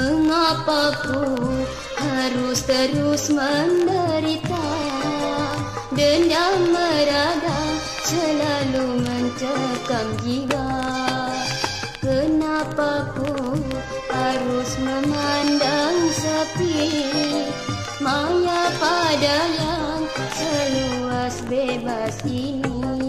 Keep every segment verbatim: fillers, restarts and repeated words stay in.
Mengapa ku harus terus menderita? Dendam merada selalu mencekam jiwa. Kenapa ku harus memandang sepi? Maya pada yang seluas bebas ini.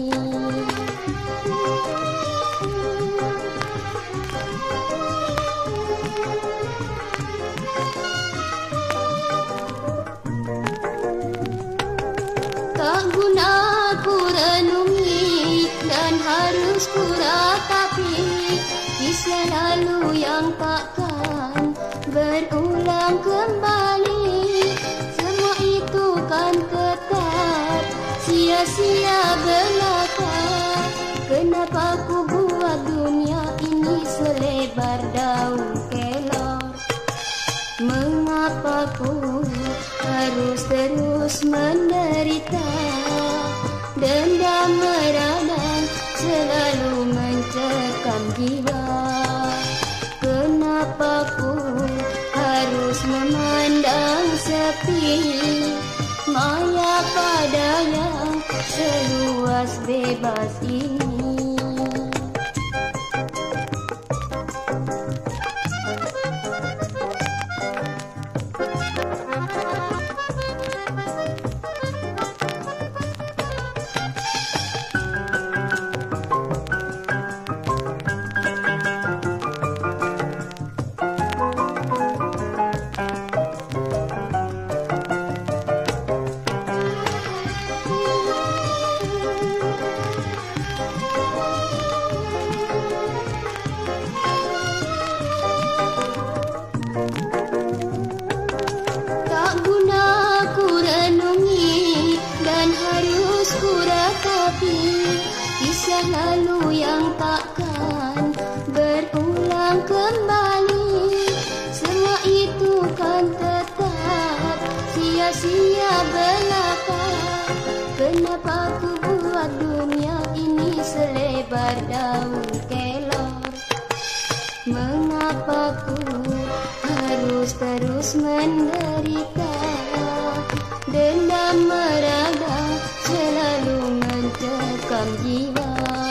Tak guna ku renungi dan harus ku ratapi kisah lalu yang takkan berulang kembali. Semua itu kan tetap sia-sia belaka. Kenapa ku buat dunia ini selebar daun kelor? Mengapa ku harus terus menderita? Dendam meradang selalu mencekam jiwa. Kenapa ku harus memandang sepi? Maya pada yang seluas bebas ini. Kisah lalu yang takkan berulang kembali. Semua itu kan tetap sia-sia belaka. Kenapa ku buat dunia ini selebar daun kelor? Mengapa ku harus terus menderita? Dendam meradang selalu mencekam jiwa.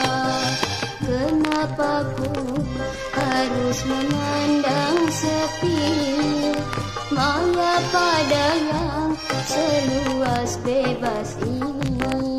Kenapa ku harus memandang sepi? Maya pada yang seluas bebas ini.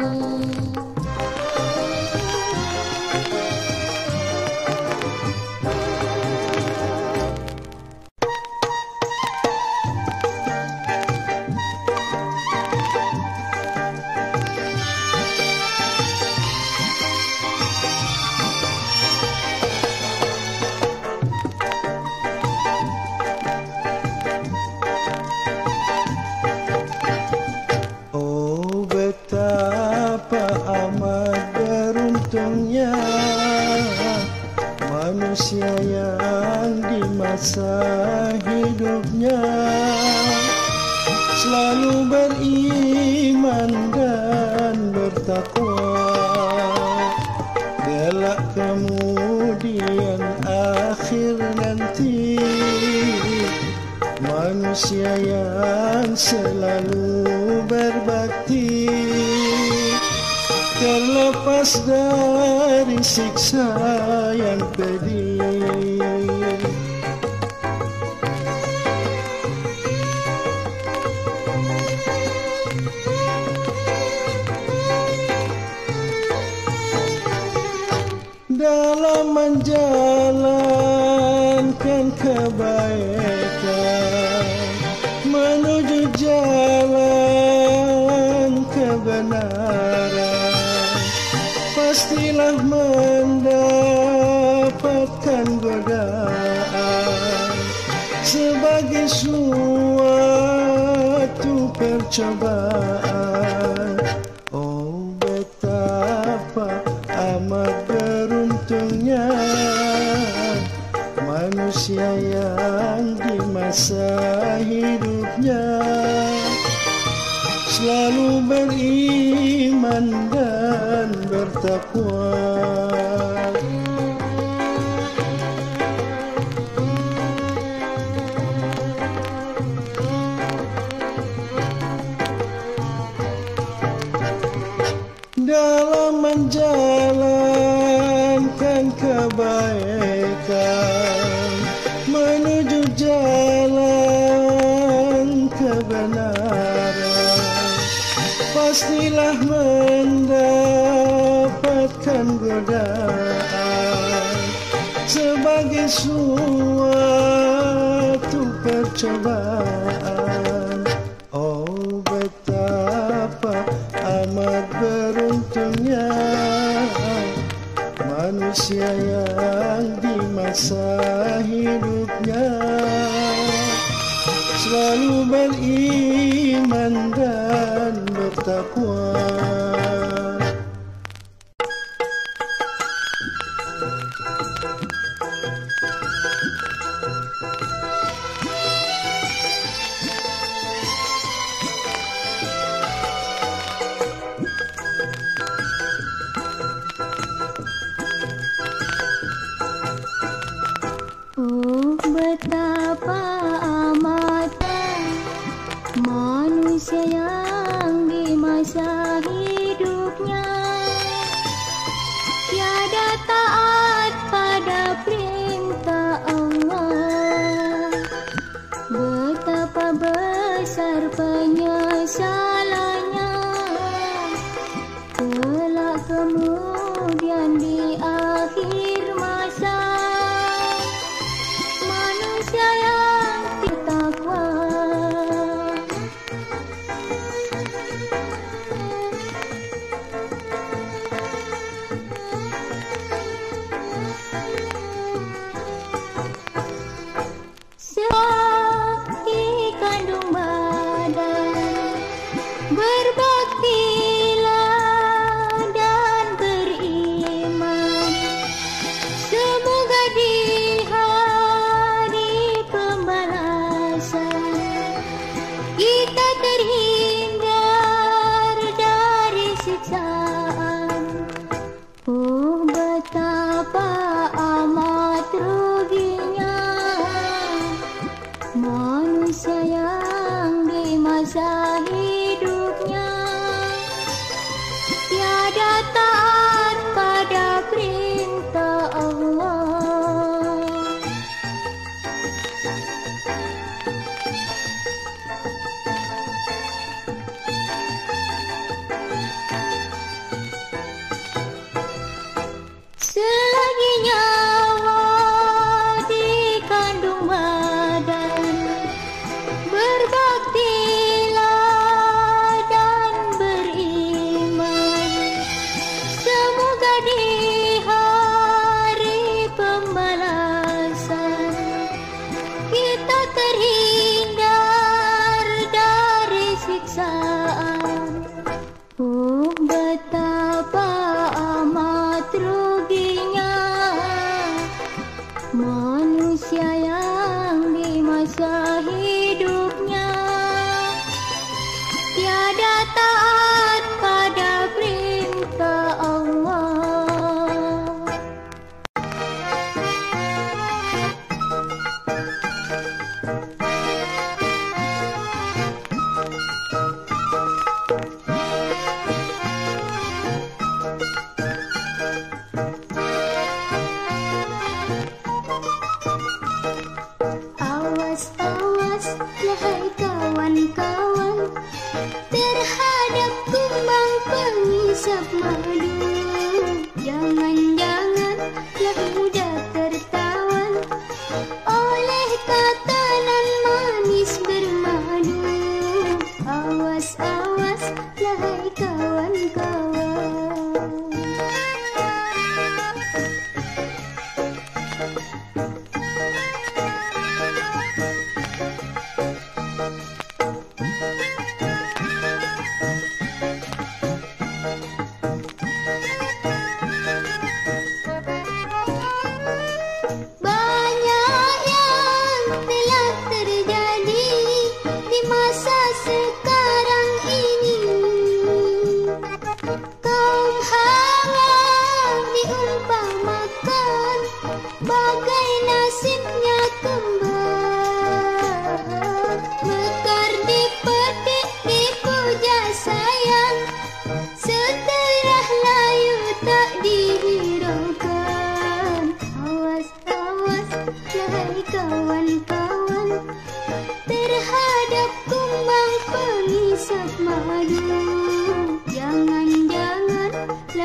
Manusia yang di masa hidupnya selalu beriman dan bertakwa, kelak kemudian akhir nanti. Manusia yang selalu berbakti terlepas dari siksa yang pedih. Dalam menjalankan kebaikan menuju jalan kebenaran, pastilah mendapatkan godaan sebagai suatu percobaan. Oh, betapa amat beruntungnya manusia yang di masa hidupnya selalu beriman dan bertakwa. dalam menjalankan kebaikan menuju jalan kebenaran, pastilah mendapatkan godaan sebagai suatu percobaan. Oh, betapa amat beruntungnya manusia yang di masa hidupnya selalu beriman dan bertakwa. Oh, betapa amat manusia yang di masa hidupnya tiada taat pada perintah Allah. Betapa besar penyesalannya kelak kemudian di akhir masa. Manusia yang bertakwa seperti kandung badan, berbaktilah dan beriman. Semoga di hari pembalasan kita terhindar dari siksaan. Oh, betapa amat ruginya manusia yang di masa hidupnya tiada taat pada perintah Allah. Selagi nyawa di kandung badan, berbaktilah dan beriman. Semoga di hari pembalasan kita terhindar dari siksaan. Oh, betapa amat ruginya manusia yang di masa hidupnya tiada taat pada perintah Allah. Awas, awas, wahai kawan-kawan, terhadap kumbang pengisap madu. Jangan-janganlah mudah tertawan oleh tatanan manis bermadu. Awas, awas, wahai kawan-kawan.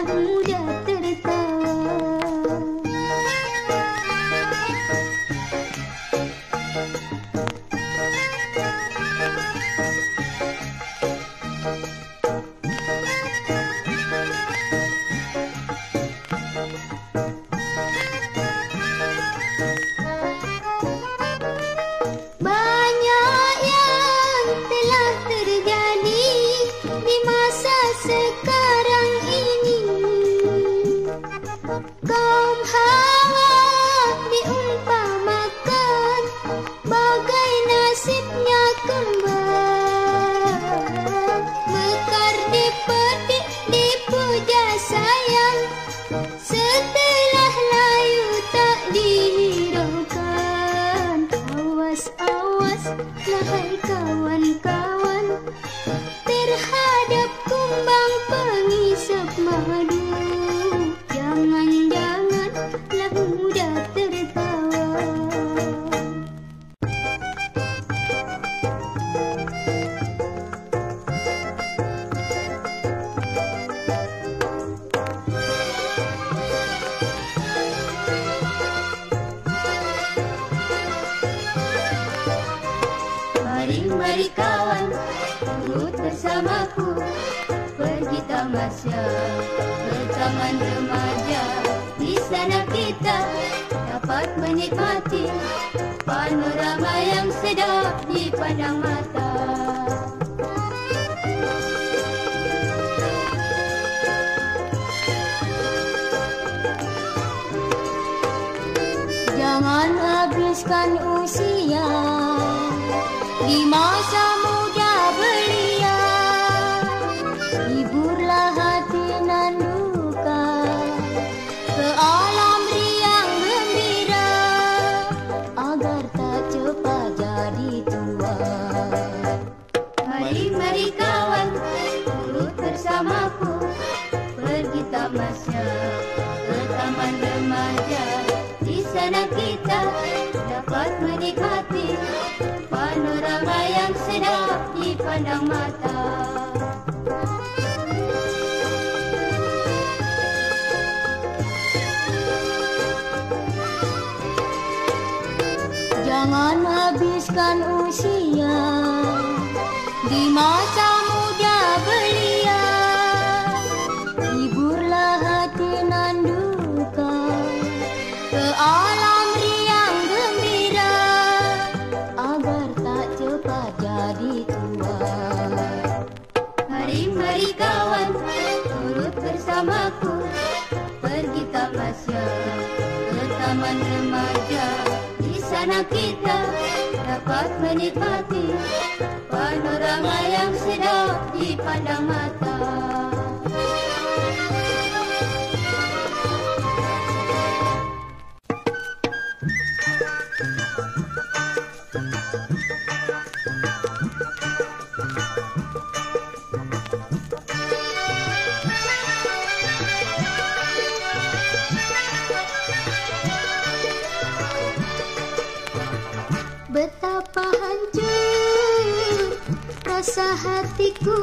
lah mudah tertawa. Banyak yang telah terjadi di masa sekarang ini. Kaum Hawa diumpamakan bagai nasibnya kembang, mekar dipetik dipuja sayang, setelah layu tak dihiraukan. Awas, awas, wahai kawan-kawan, terhadap kumbang pengisap madu. Jangan-jangan lah mudah tertawa. Mari-mari kawan, turut bersamaku pergi tamasya ke taman remaja. Di sana kita dapat menikmati panorama yang sedap dipandang mata. Jangan habiskan usia di masa muda belia. Hiburlah hati nan duka ke alam riang gembira, agar tak cepat jadi tua. Mari-mari kawan, turut bersamaku pergi tamasya ke taman remaja. Di sana kita dapat menikmati panorama yang sedap dipandang mata. Jangan habiskan usia di masa muda belia. Hiburlah hati nan duka ke alam riang gembira, agar tak cepat jadi tua. Mari-mari kawan, turut bersamaku pergi tamasya ke taman remaja. Di sana kita dapat menikmati panorama yang sedap dipandang mata. Betapa hancur rasa hatiku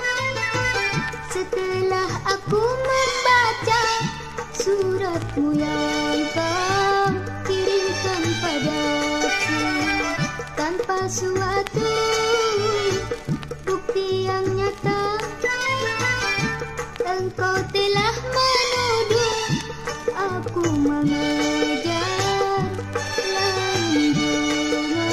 setelah aku membaca suratmu yang kau kirimkan padaku, tanpa suatu bukti yang nyata. Engkau telah menuduh aku mengejar lain bunga.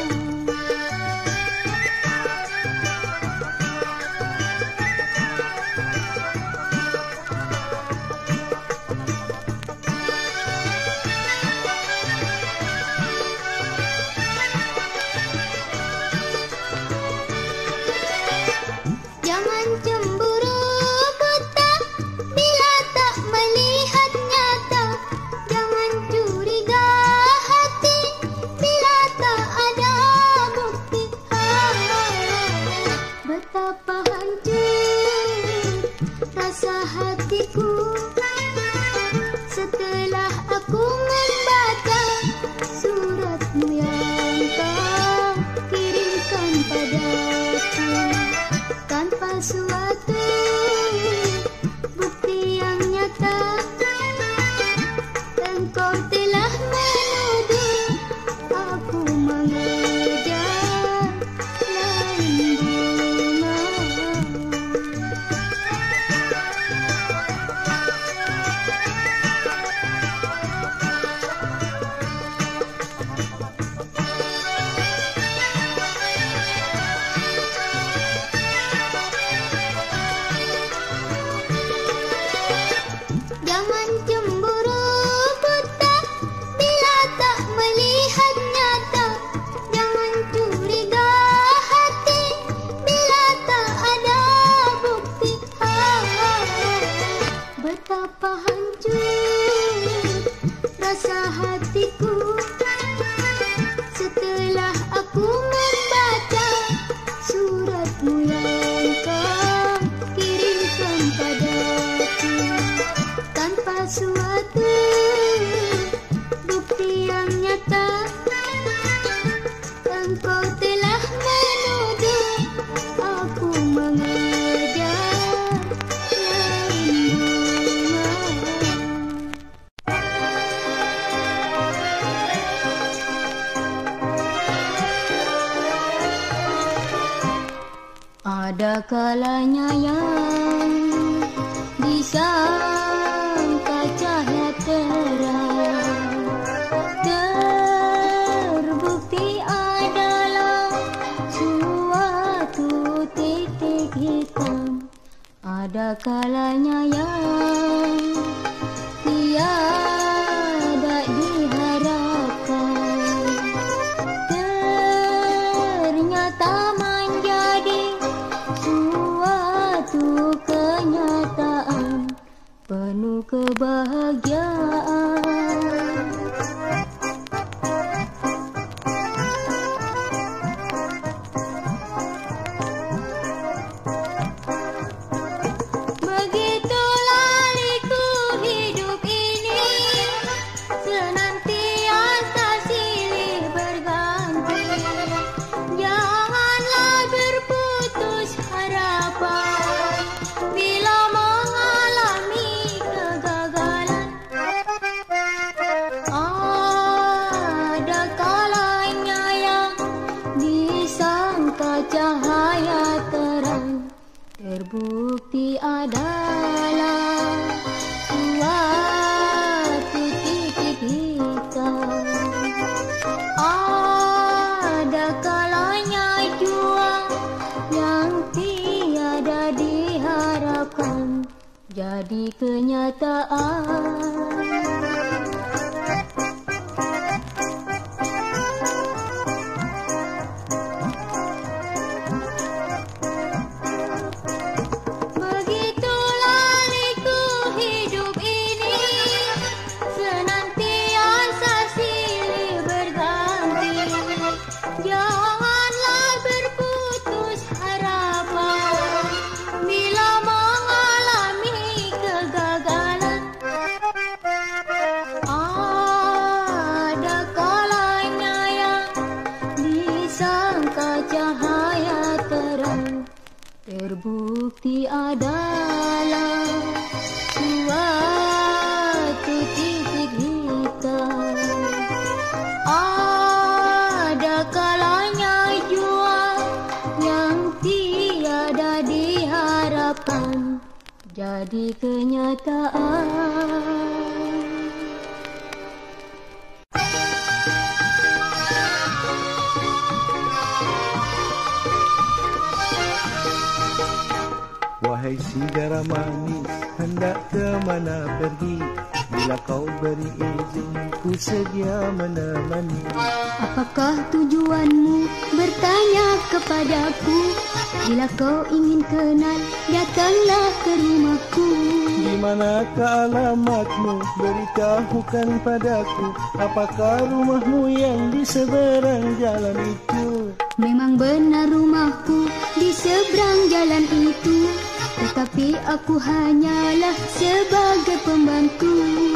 Jangan cemburu buta bila tak melihat nyata. Jangan curiga hati bila tak ada bukti. Betapa hancur rasa hatiku setelah aku membaca suratmu yang kau kirimkan padaku, tanpa suatu bukti yang betapa hancur rasa hatiku setelah aku membaca suratmu yang kau kirimkan padaku tanpa suatu bukti yang nyata. Engkau telah menuduh aku mengejar lain bunga. Ada kalanya yang disangka cahaya terang terbukti adalah suatu titik hitam. Ada kalanya yang tiada diharapkan ternyata menjadi suatu kenyataan penuh kebahagiaan. Begitulah liku hidup ini, senantiasa silih berganti. Janganlah berputus harapan bila mengalami kegagalan. Ada kalanya yang disangka cahaya terang terbukti adalah suatu titik hitam. Ada kalanya jua yang tiada diharapkan jadi kenyataan. Begitulah liku hidup ini, senantiasa silih berganti. Janganlah berputus harapan bila mengalami kegagalan. Ada kalanya yang disangka cahaya terang terbukti adalah suatu titik hitam. Ada kalanya jua yang tiada diharapkan jadi kenyataan. Wahai sigara manis, hendak ke mana pergi? Bila kau beri izin, ku sedia menemani. Apakah tujuanmu bertanya kepadaku? Bila kau ingin kenal, datanglah ke rumahku. Di manakah alamatmu? Beritahukan padaku. Apakah rumahmu yang di seberang jalan itu? Memang benar rumahku di seberang jalan itu, tetapi aku hanyalah sebagai pembantu.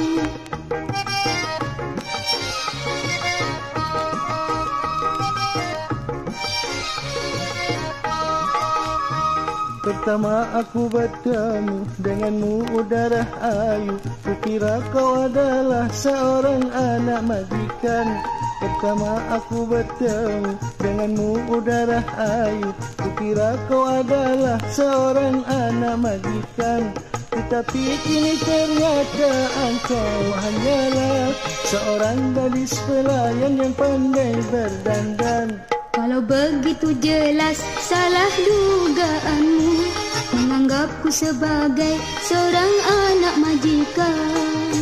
Pertama aku bertemu denganmu udara ayu, kukira kau adalah seorang anak majikan. Pertama aku bertemu denganmu udara ayu, kukira kau adalah seorang anak majikan. Tetapi kini ternyata engkau hanyalah seorang gadis pelayan yang pandai berdandan. Kalau begitu jelas salah dugaanmu menganggapku sebagai seorang anak majikan.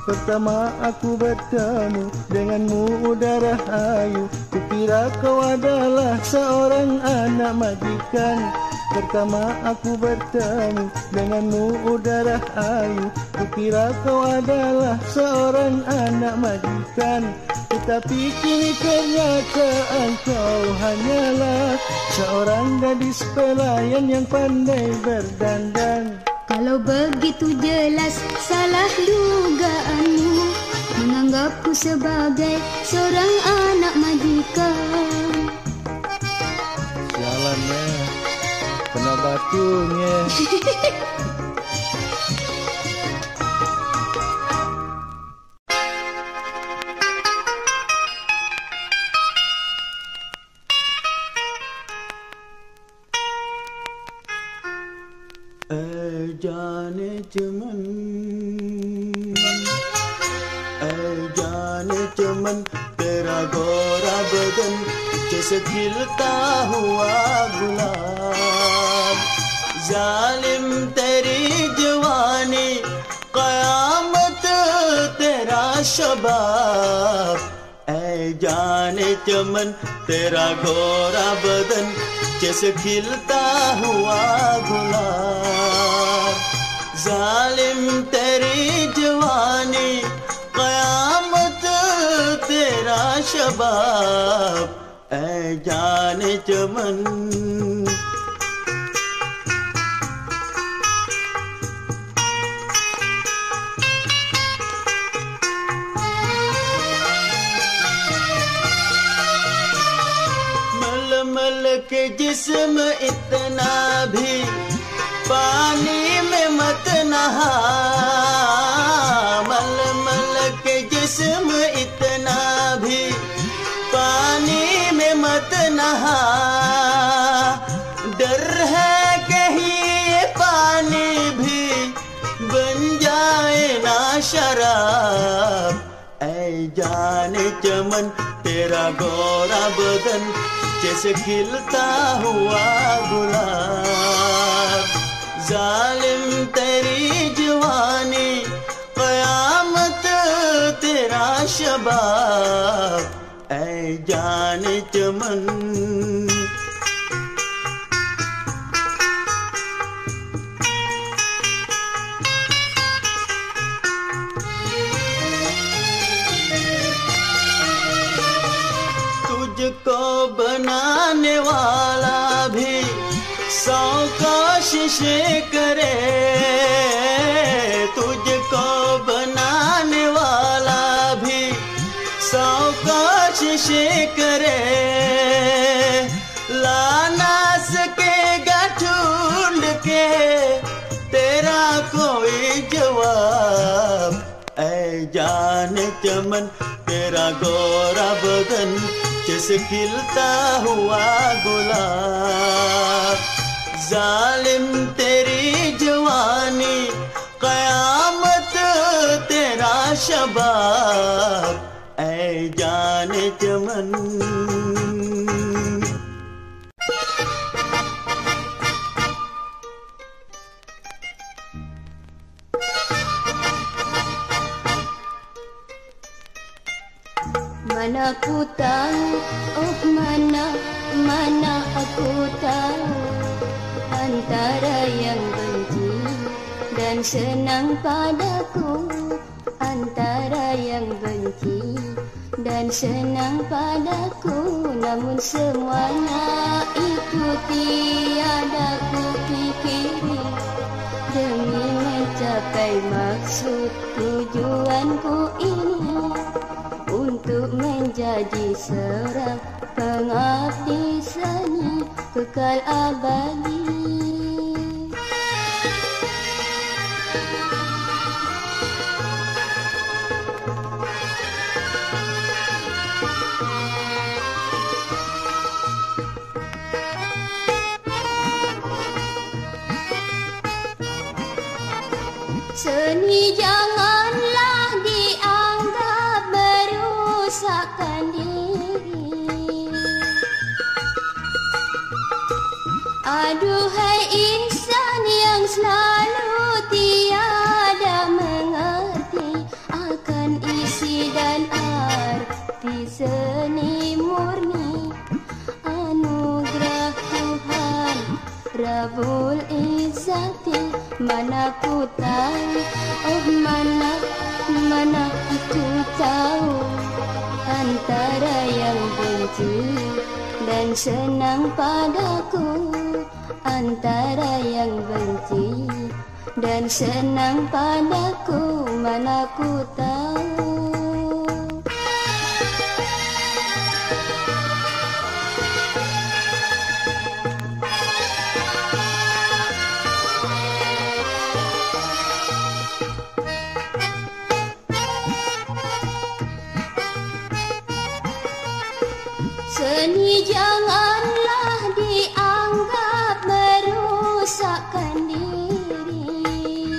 Pertama aku bertemu denganmu udara ayu, kukira kau adalah seorang anak majikan. Pertama aku bertemu denganmu udara ayu, kukira kau adalah seorang anak majikan. Tetapi kini ternyata engkau hanyalah seorang gadis pelayan yang pandai berdandan. Kalau begitu jelas salah dugaanmu menganggapku sebagai seorang anak majikan. Sialannya, kena batunya. ऐ जाने चमन, ऐ जाने चमन, तेरा गोरा बदन जैसे खिलता हुआ गुलाब। जालिम तेरी जवानी, कयामत तेरा शबाब। ऐ जाने चमन, तेरा गोरा बदन जैसे खिलता हुआ गुलाब। जालिम तेरी जवानी, कयामत तेरा शबाब। ऐ जाने चमन, मल के जिस्म इतना भी पानी में मत नहा। मल मल के जिस्म इतना भी पानी में मत नहा। डर है कहीं ये पानी भी बन जाए ना शराब। ऐ जाने चमन, तेरा गोरा बदन जैसे खिलता हुआ गुलाब। जालिम तेरी जवानी, कयामत तेरा शबाब। ऐ जाने चमन, तुझको बनाने वाला भी सौ कोशिशें करे। तुझको बनाने वाला भी सौ कोशिशें करे। ला ना सकेगा ढूंढ के तेरा कोई जवाब। ऐ जाने चमन, तेरा गोरा बदन जैसे खिलता हुआ गुलाब। जालिम तेरी जवानी, कयामत तेरा शबाब। ऐ जाने चमन, mana aku tahu, oh mana, mana aku tahu, antara yang benci dan senang padaku, antara yang benci dan senang padaku. Namun semuanya itu tiada ku pikiri, demi mencapai maksud tujuanku ini, untuk menjadi seorang pengabdi seni kekal abadi. Seni janganlah dianggap merusakkan diri. Aduhai insan yang selalu tiada mengerti arti seni murni, anugerah Tuhan Rabbul Izzati. Mana ku tahu, oh mana, mana ku tahu, antara yang benci dan senang padaku, antara yang benci dan senang padaku, mana ku tahu. Seni janganlah dianggap merusakkan diri.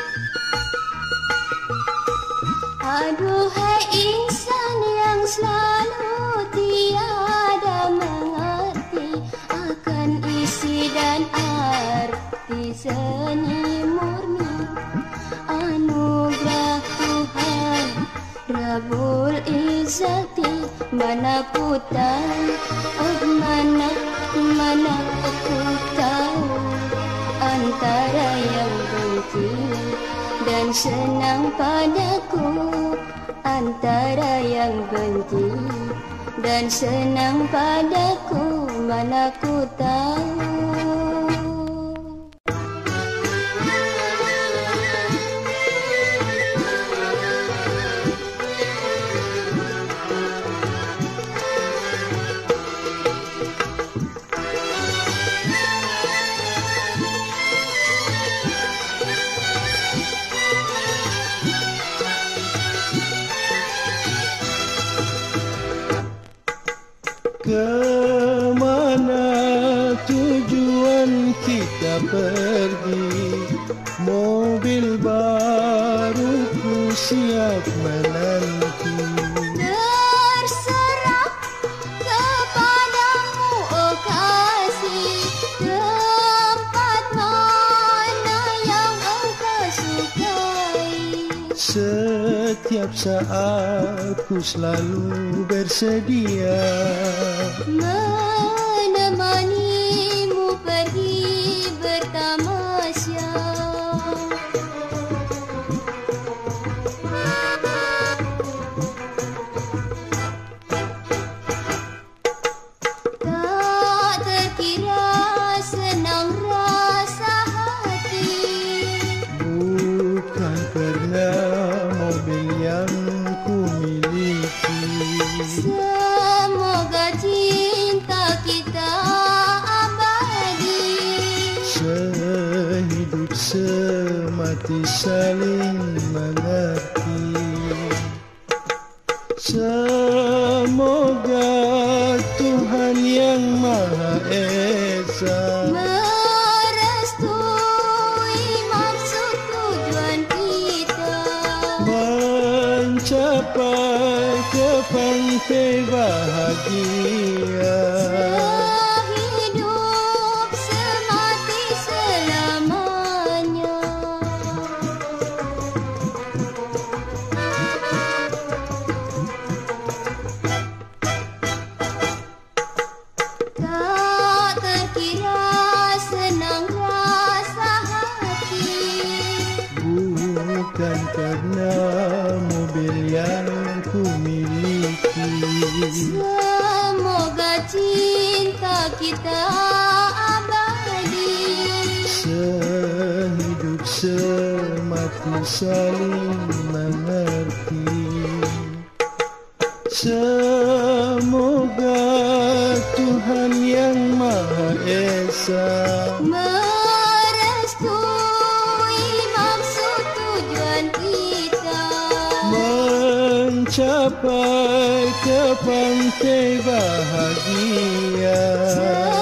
Aduhai insan yang selalu tiada mengerti akan isi dan arti seni murni, anugerah Tuhan Rabbul Izzati. Mana ku tahu, oh mana, mana ku tahu, antara yang benci dan senang padaku, antara yang benci dan senang padaku, mana ku tahu. Kemana tujuan kita pergi? Mobil baru ku siap menanti. Terserah kepadamu, oh kasih, tempat mana yang engkau sukai. Setiap saat ku selalu bersedia menemanimu pergi bertamasya. Tak terkira senang rasa hati, bukan karena mobil yang ku miliki. Semoga cinta kita abadi, sehidup semati saling mengerti. Semoga Tuhan yang Maha Esa merestui maksud tujuan kita, mencapai ke pantai bahagia. sehidup semati selamanya. Tak terkira senang rasa hati, Bukan karena mobil yang ku miliki. semoga cinta kita abadi, Sehidup semati saling mengerti. Semoga Tuhan yang Maha Esa merestui maksud tujuan kita, mencapai ke pantai bahagia.